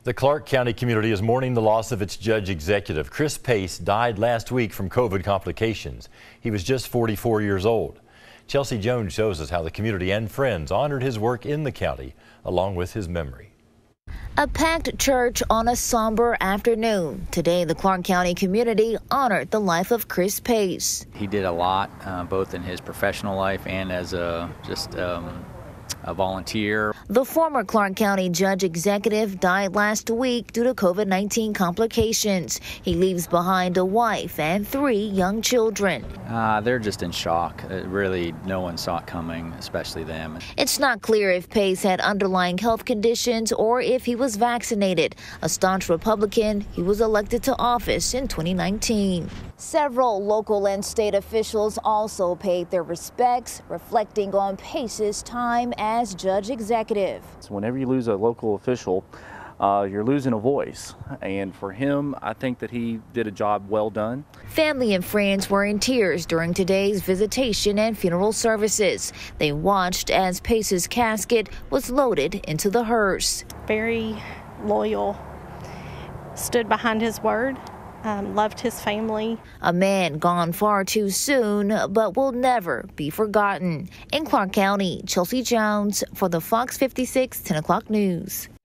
The Clark County community is mourning the loss of its judge executive. Chris Pace died last week from COVID complications. He was just 44 years old. Chelsea Jones shows us how the community and friends honored his work in the county, along with his memory. A packed church on a somber afternoon. Today, the Clark County community honored the life of Chris Pace. He did a lot, both in his professional life and as a volunteer. The former Clark County judge executive died last week due to COVID-19 complications. He leaves behind a wife and 3 young children. They're just in shock. Really, no one saw it coming, especially them. It's not clear if Pace had underlying health conditions or if he was vaccinated. A staunch Republican, he was elected to office in 2019. Several local and state officials also paid their respects, reflecting on Pace's time as judge executive. So whenever you lose a local official, you're losing a voice. And for him, I think that he did a job well done. Family and friends were in tears during today's visitation and funeral services. They watched as Pace's casket was loaded into the hearse. Very loyal, stood behind his word. Loved his family. A man gone far too soon, but will never be forgotten. In Clark County, Chelsea Jones for the Fox 56 10 o'clock news.